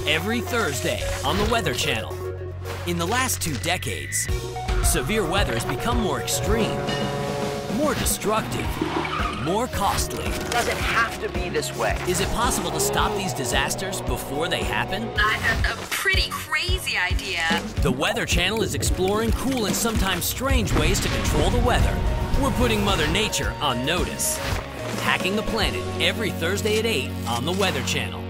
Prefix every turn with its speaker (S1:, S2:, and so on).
S1: every Thursday on the Weather Channel. In the last 2 decades, severe weather has become more extreme, more destructive, more costly.
S2: Does it have to be this way?
S1: Is it possible to stop these disasters before they happen?
S3: I have a pretty crazy idea.
S1: The Weather Channel is exploring cool and sometimes strange ways to control the weather. We're putting Mother Nature on notice. Hacking the Planet every Thursday at 8 on the Weather Channel.